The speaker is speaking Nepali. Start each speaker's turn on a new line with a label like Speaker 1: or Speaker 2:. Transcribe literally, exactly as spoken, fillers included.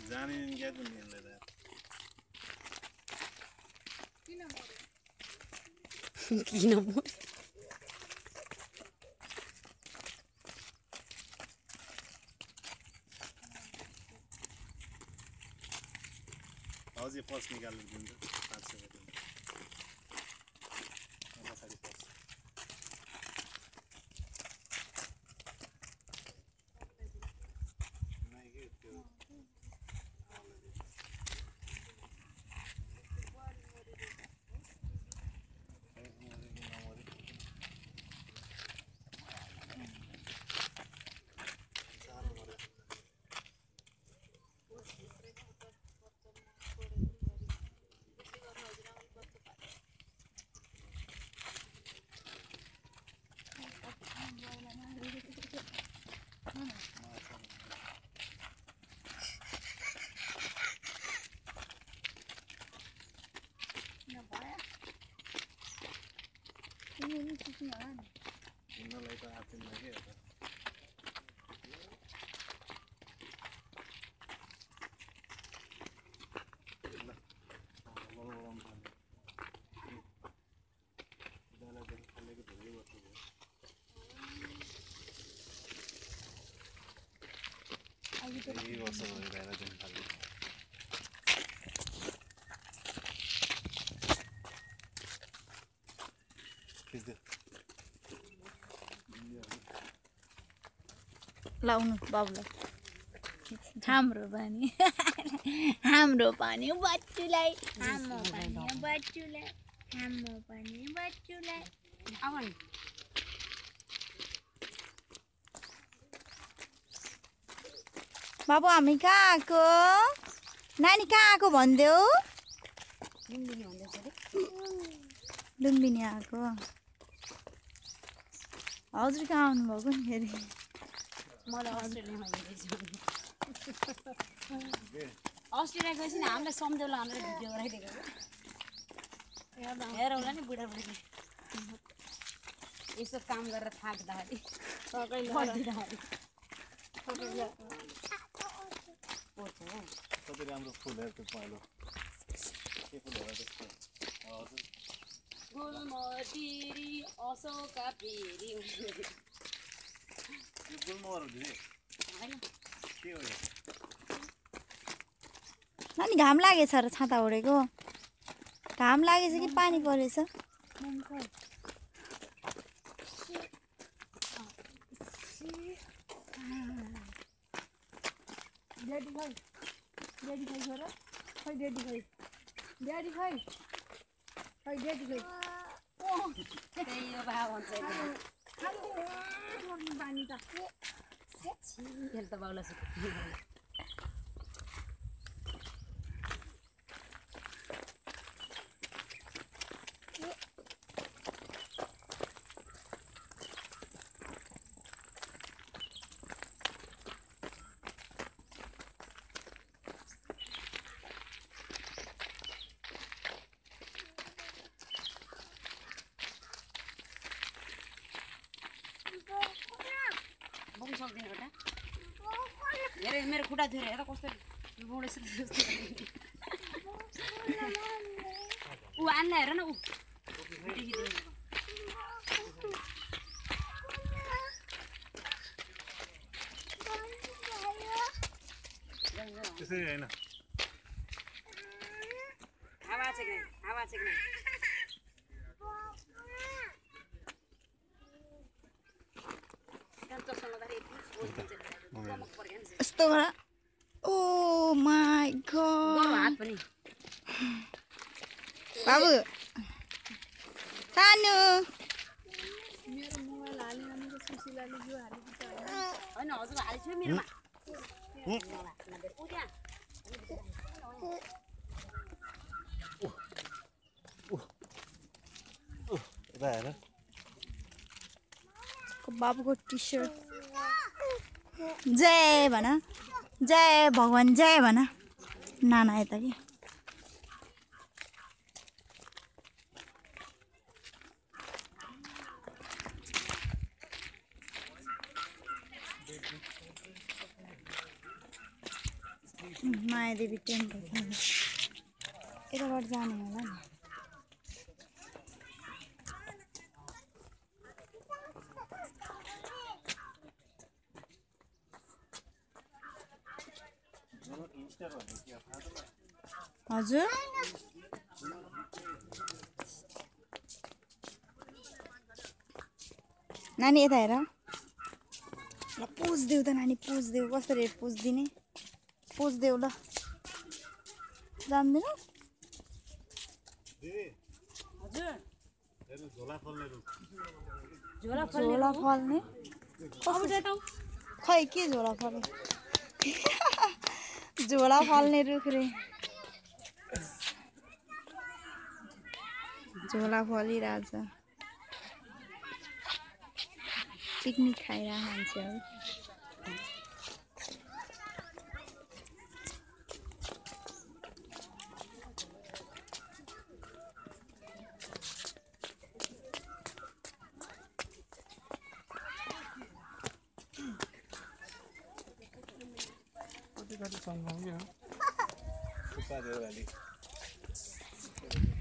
Speaker 1: जाने क्या तुम नहीं ले रहा
Speaker 2: किन मर्यो
Speaker 1: आज ये पर्स निकाल दिन्छ पाँच सौ रुपियाँ पछाडि पर्स उनीहरूलाई त आफै लाग्यो होला यही वर्ष भइरहेर चाहिँ खालि खिच्दियो
Speaker 3: लाउनु बाबुलाई हाम्रो पानी हाम्रो पानी बच्चुलाई हाम्रो पानी बच्चुलाई हाम्रो पानी बच्चुलाई
Speaker 2: अब नि
Speaker 3: बाबु हामी कहाँ आएको नानी कहाँ आएको भनिदेऊ
Speaker 2: लुम्बिनी भन्दैछ अरे
Speaker 3: लुम्बिनी आएको हजुर कहाँ आउनुभएको नि फेरि
Speaker 2: मलाई अस्ट्रेलियामा हिँड्दैछु अस्ट्रेलिया गएपछि नि हामीलाई सम्झौला भनेर भिडियो गराइदिएको हेर होला नि बुढाबुढीले यसो काम गरेर थाक्दाखेरि
Speaker 1: कति राम्रो फुलहरू त्यो पहेँलो के फुलहरू त्यस्तो हजुर
Speaker 2: गुलमतिरी अशोका फेरि
Speaker 1: यो गुलमोहर दिदी
Speaker 2: होइन
Speaker 1: के हो यो
Speaker 3: नानी घाम लागेछ र छाता ओढेको घाम लागेछ कि पानी परेछ
Speaker 4: ड्याडी खै ड्याडी खै छोरा खै ड्याडी खै ड्याडी खै खै ड्याडी खै
Speaker 2: त्यही हो भाव हुन्छ
Speaker 4: पानी त
Speaker 2: हेर त बाउला बोक्नु सक्दैन एउटा हेर मेरो खुट्टा थियो हेर कस्तो बुढो ऊ आन्न हेर न ऊ
Speaker 1: त्यसरी होइन
Speaker 2: हावा छ कि नै हावा छ कि नै
Speaker 3: यस्तो गर ओ माई गॉड
Speaker 2: हात पनि
Speaker 3: बाबु सानो
Speaker 4: मेरो मोबाइल हाल्ने भनेको सुशीलाले यो हालेको छ
Speaker 2: होइन हजुर हालिछु मेरोमा
Speaker 1: यता हेर
Speaker 3: बाबुको टी सर्ट जय भन जय भगवान् जय भन नाना यता कि मायादेवी टेम्पल यताबाट जाने होला नि हजुर नानी यता हेर ल पोज देऊ त नानी पोज देऊ कसरी पोज दिने पोज देऊ ल जान्दैन
Speaker 2: हजुर
Speaker 1: हेर्नु झोला फल्ने रुख
Speaker 2: झोला
Speaker 3: झोला फल्ने
Speaker 2: अब देखाऊ
Speaker 3: खै के झोला फल्ने झोला फल्ने रुख रे झोला फलिरहेछ पिकनिक खाइरहेको मान्छेहरू
Speaker 1: थुक्पा दियो अलि